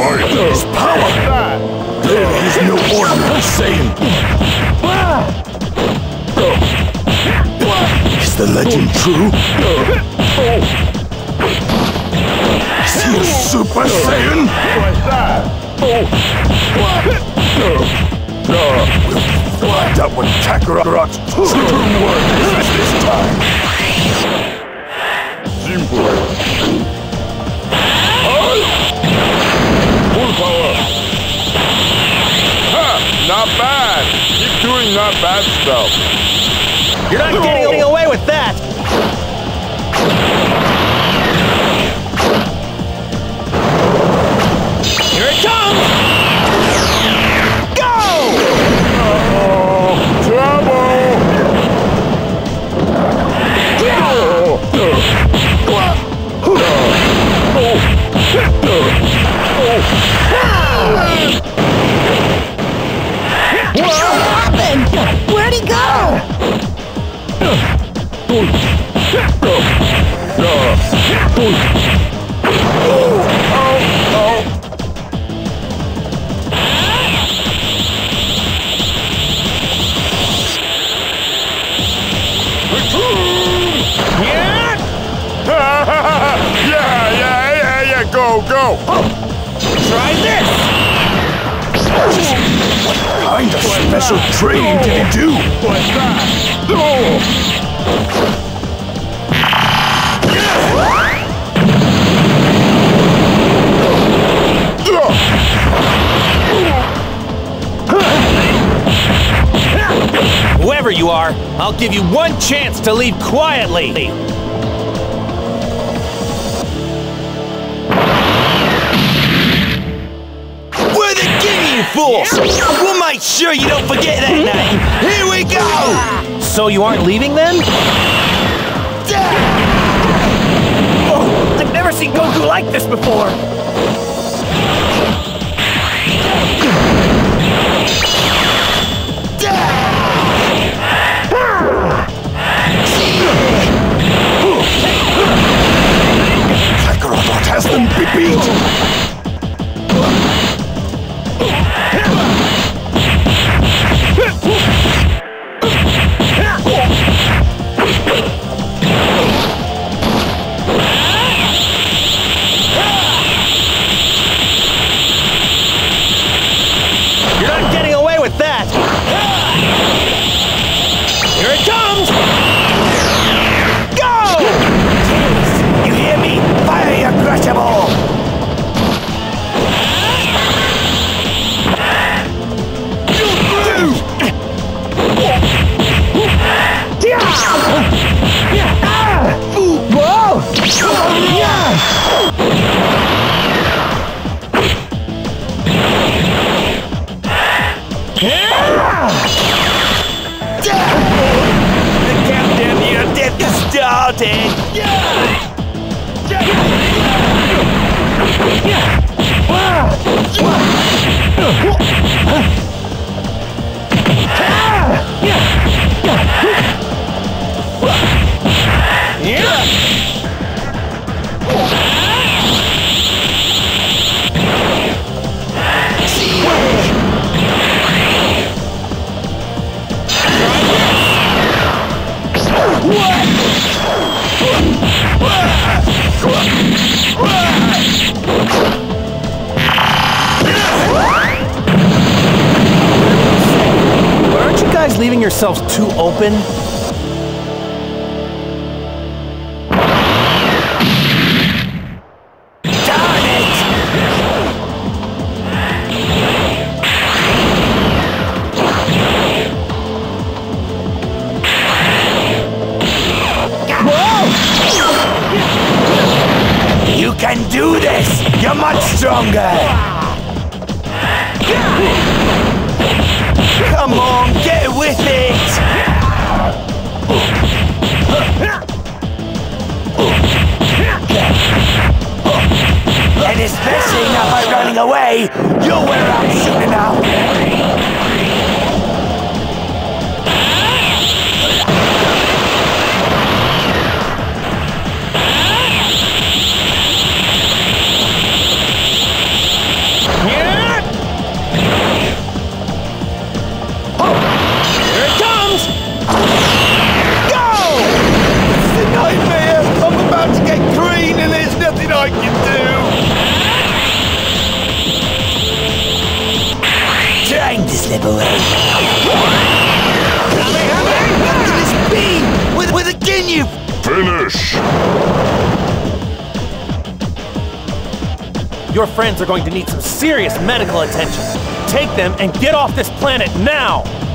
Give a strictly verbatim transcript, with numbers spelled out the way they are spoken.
fight! His power! There is no ordinary Saiyan! Is the legend true? Is he a Super Saiyan? We'll find out what Kakarot's true word is this time! Simple. Full power! Ha! Not bad! Keep doing not bad stuff! You're not no. getting away with that! Here it comes! Go! Uh-oh! Trouble! What happened? Where'd he go? Yeah, yeah, yeah, yeah, go, go! Try this! What kind of special training did he do? What's that? Whoever you are, I'll give you one chance to leave quietly! We're the Ginyu Force! We'll make sure you don't forget that name! Here we go! So you aren't leaving then? Oh, I've never seen Goku like this before! Kakarot has them beat! You're not getting away with that! Here it comes! Go! You hear me? Fire your crushable! The countdown to your death is started! Aren't you guys leaving yourselves too open? Darn it! Whoa! You can do this! You're much stronger! Come on, get with it! And especially not by running away, you'll wear out soon enough! slip away. What can this be? With, with a Ginyu! Finish! Your friends are going to need some serious medical attention. Take them and get off this planet now!